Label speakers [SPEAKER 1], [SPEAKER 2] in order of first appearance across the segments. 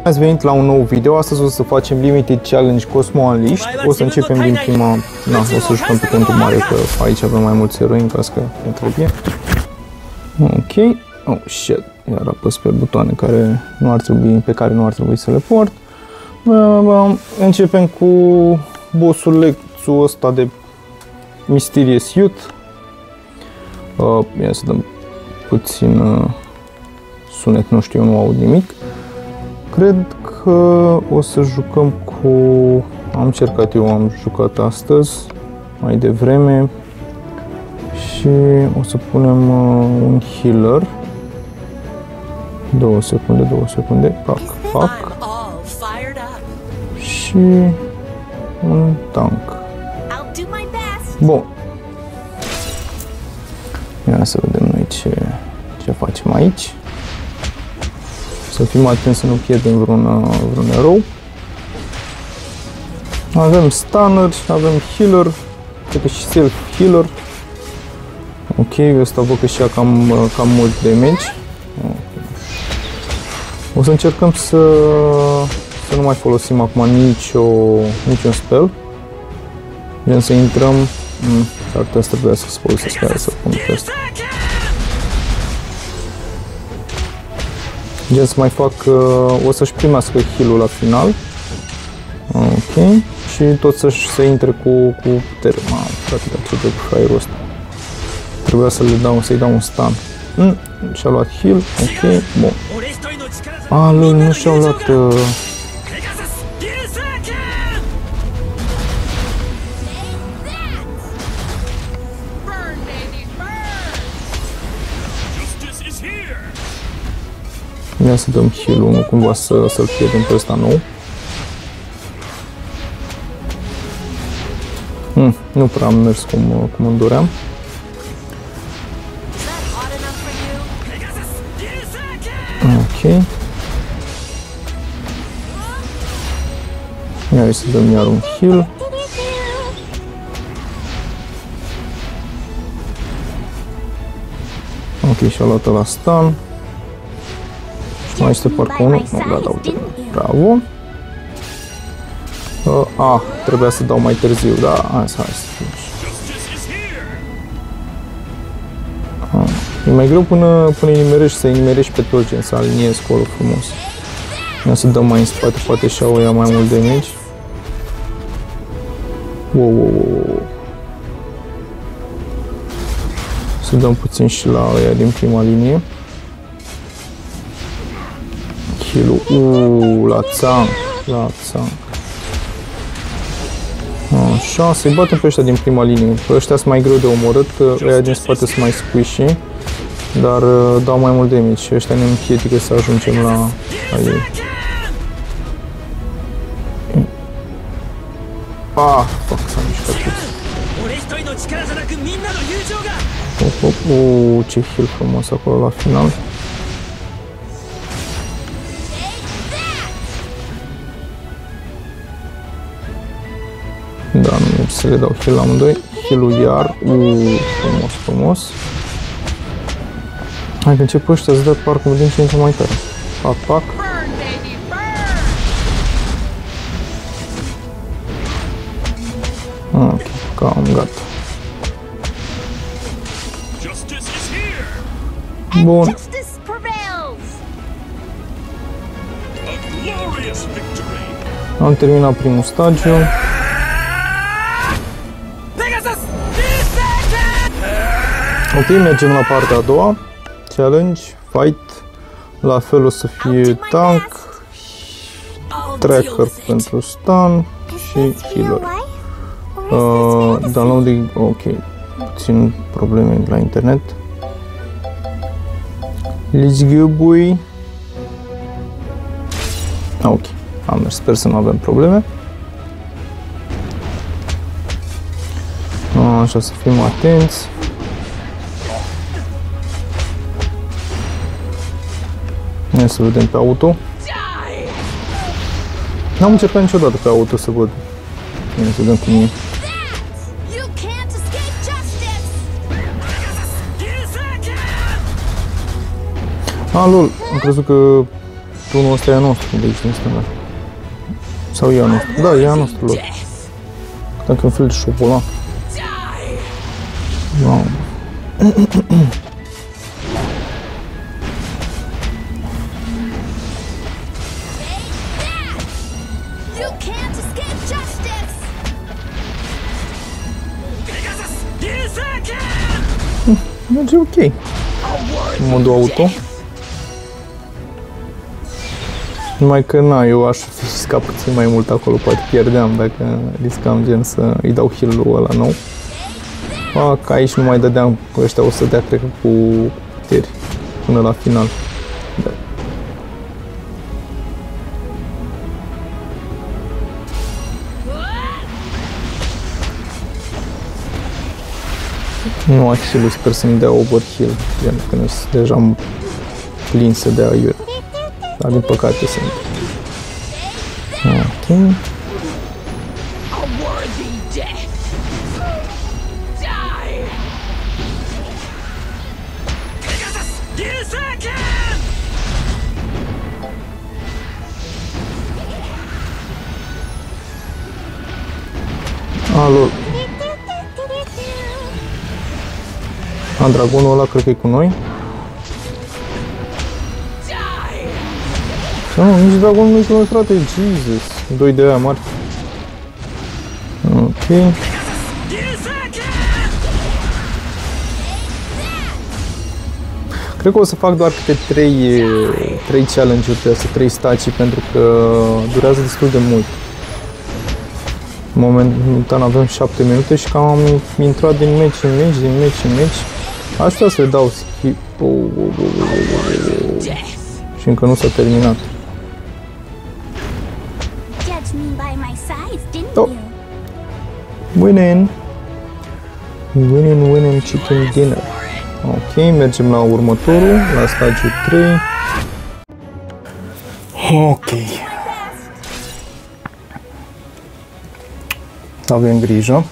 [SPEAKER 1] Ați venit la un nou video. Astăzi o să facem Limited Challenge Cosmo Unleashed. O să începem din prima... Na, o să jucăm pe contul mare, că aici avem mai mulți eroi în caz că ne trebuie. Ok. Oh, shit. Iar apăs pe butoane care nu ar trebui, pe care nu ar trebui să le port. Începem cu bossul lecțul ăsta de Mysterious Youth. Ia să dăm puțin sunet, nu știu, eu nu aud nimic. Cred că o să jucăm cu... Am încercat eu, am jucat astăzi, mai devreme. Și o să punem un healer. 2 secunde, pac, pac. Și un tank. Bun. Ia să vedem noi ce facem aici. Să fim atenți să nu pierdem vreun erou. Avem stunner, avem healer, cred că și self healer. Ok, ăsta văd că și ea cam mult damage. O să încercăm să nu mai folosim acum niciun spell. Gen să intrăm. S-ar putea să trebuia să folosesc aia să pun pe asta. Gen să mai fac, o să-și primească heal-ul la final. Ok. Și tot să intre cu putere. Mamă, frate, dar ce de cu aerul ăsta. Trebuia să-i dau un stun. Și-a luat heal. Ok, bun. A, lol, nu și-au luat... Ia să dăm heal-ul, nu cumva să-l pierdem pe ăsta nou. Nu prea am mers cum îmi doream. Ok. Ia să dăm iar un heal. Ok, și-a luat la stun. Mai este parcă unul. Nu, da, uite. Bravo. Trebuia să dau mai târziu, da, hai să e mai greu până nimerești, să nimerești pe tot, gen, să aliniezi acolo frumos. Ia să dăm mai în spate, poate și-au ea mai mult damage. Wow. Să dăm puțin și la ăia din prima linie. Heal-ul, la țanc. Așa, să-i batem pe ăștia din prima linie. Pe ăștia sunt mai greu de omorât, ăia din spate sunt mai squishy, dar dau mai mult damage și ăștia ne împiedică să ajungem la ei. Fuck, s-a mișcat puțin. Ce heal frumos acolo la final. Da, nu merge să le dau heal la amândoi. Heal-ul iar. Frumos. Hai că încep ăștia să dă parcă din ce în ce mai tare. Pac. Ok, cam gata. Bun. Am terminat primul stagiu. Ok, mergem la partea a doua. Challenge, fight. La fel o să fie tank, tracker pentru stun și healer. Downloading, ok. Puțin probleme la internet. Let's go, boy. Ok, am mers, sper să nu avem probleme. Așa, să fim atenți. Hai să vedem pe auto. N-am încercat niciodată pe auto să văd. Hai să vedem cum e. Lol, am crezut că tunul ăsta e a nostru de aici din stânga. Sau e a nostru? Da, e a nostru lor. Dacă un fel de șobolan. Wow. Merge ok. În modul auto. Numai că na, eu aș fi riscat puțin mai mult acolo, poate pierdeam dacă riscam gen să îi dau heal-ul ăla nou. Că aici nu mai dădeam, ăștia o să dea, cred că, cu puteri până la final. Da. Nu, Achilul sper să-mi dea overheal, gen, când sunt deja plin să dea aiure. Dar din păcate sunt. Ok. Lol. Dragonul ăla cred că e cu noi. Nu, nici dragonul nu e cu noi, frate, Jesus. 2 de aia mari. Ok. Cred că o să fac doar câte 3 challenge-uri de astea, 3 staci, pentru că durează destul de mult. În momentan avem 7 minute și cam am intrat din meci în meci. Aș putea să le dau skip. Și încă nu s-a terminat. Oh. Winning chicken dinner. Ok, mergem la următorul, la stagiul 3. Ok. Avem grijă.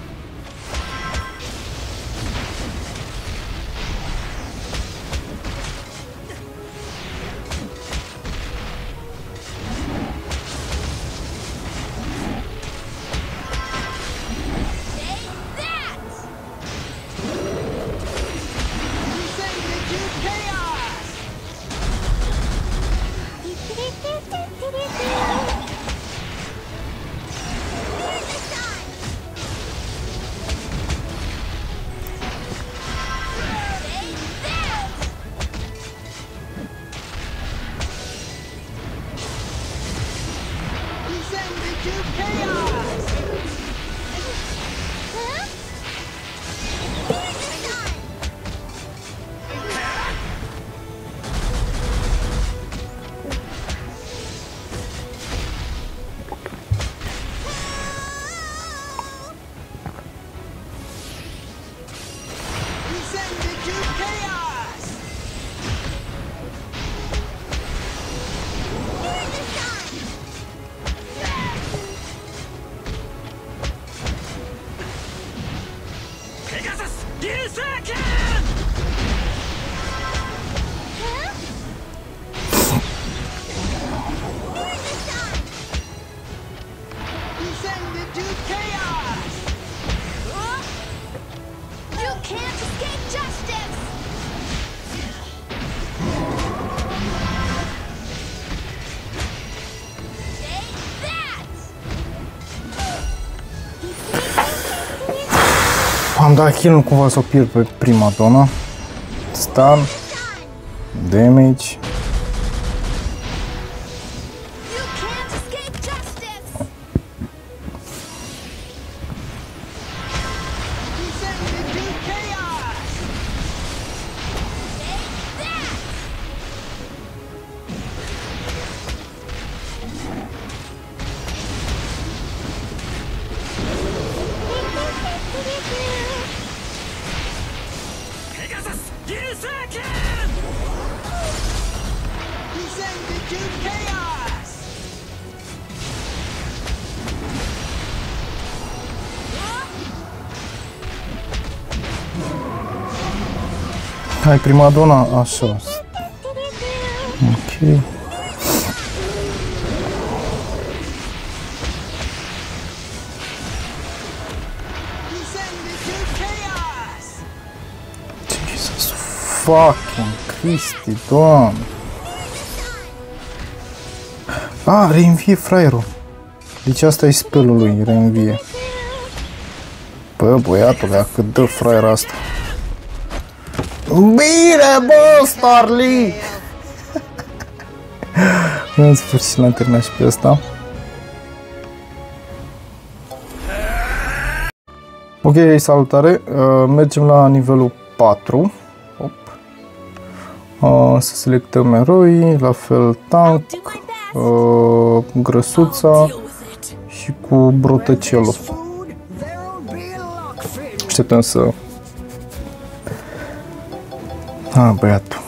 [SPEAKER 1] Am dat kill-ul cumva să o pierd pe prima zonă. Stun. Damage. Hai, prima dona, așa. Ok. fucking Cristi, doamne. Ah, reînvie fraierul. Deci asta e spelul lui, reînvie. Bă, băiatule, cât dă fraiera asta. Bine, bă, Starly! În sfârșit l-am terminat și pe asta. Ok, salutare. Mergem la nivelul 4. Să selectăm eroi, la fel tank, grăsuța și cu brotăcelul. Așteptăm să... băiatul.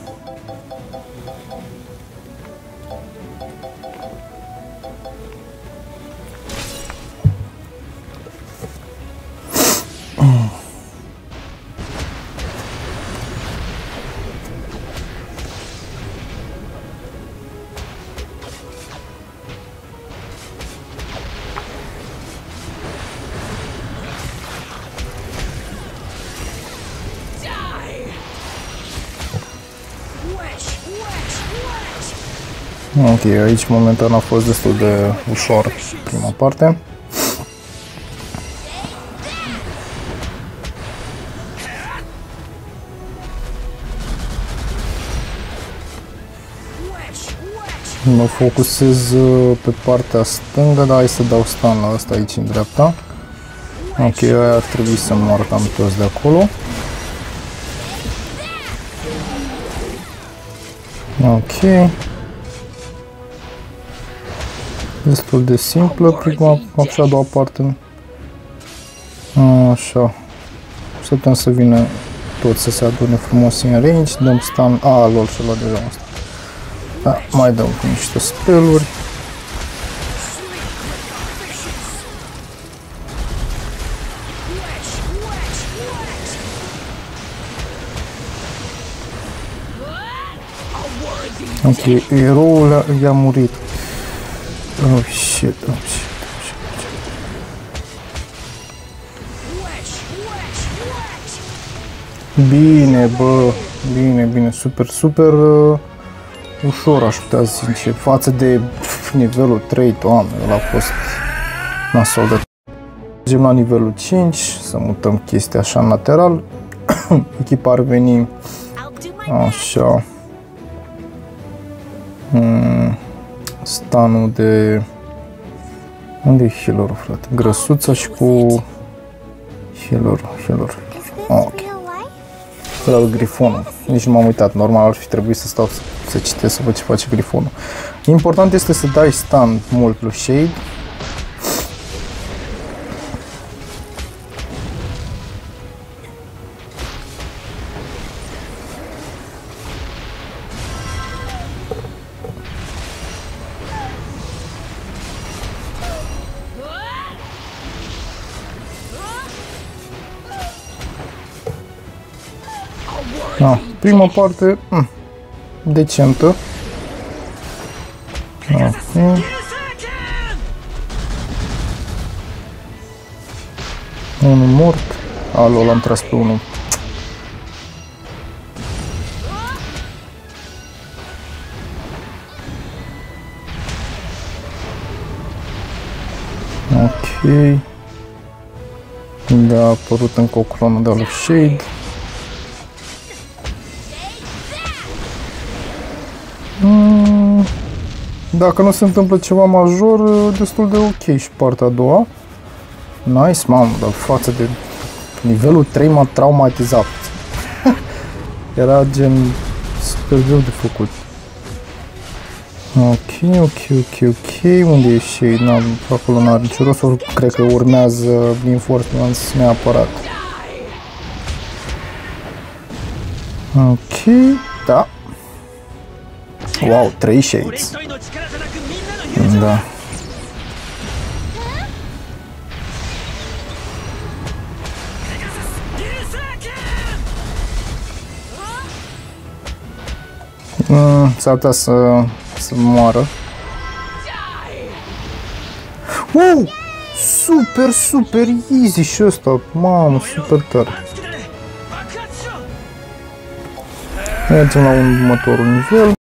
[SPEAKER 1] Ok, aici momentan a fost destul de ușor prima parte. Mă focusez pe partea stângă, dar hai să dau stun la asta aici în dreapta. Ok, aia ar trebui să moară cam toți de acolo. Ok. Destul de simplă prima, așa a doua parte. Așa. Așteptăm să vină tot să se adune frumos în range, dăm stun. Lol, și-a luat deja asta. Da, mai dăm cu niște speluri. Ok, eroul i-a murit. Oh shit, oh shit, oh shit. Bine, bă, bine, super ușor, aș putea zice, față de nivelul 3, doamne, ăla a fost nasol de... Mergem la nivelul 5, să mutăm chestia așa în lateral, echipa ar veni așa, stanul de... Unde e healer-ul, frate? Grăsuța și cu healer. Ok. La Grifonul. Nici nu m-am uitat. Normal ar fi trebuit să stau să citesc să văd ce face Grifonul. Important este să dai stun mult lui Shade. Prima parte decentă. Okay. Unul mort. Alo, l-am tras pe unul. Ok. A apărut încă o clonă de lui Shade. Dacă nu se întâmplă ceva major, destul de ok și partea a doua. Nice, mamă, dar față de nivelul 3 m-a traumatizat. Era gen super greu de făcut. Ok. Unde e Shade? Acolo n-are nicio rost, ori cred că urmează Reinforcements neapărat. Ok, da. Wow, 3 Shades. Da. S-ar putea să moară. Wow! Super easy și ăsta. Mamă, super tare. Mergem la următorul nivel.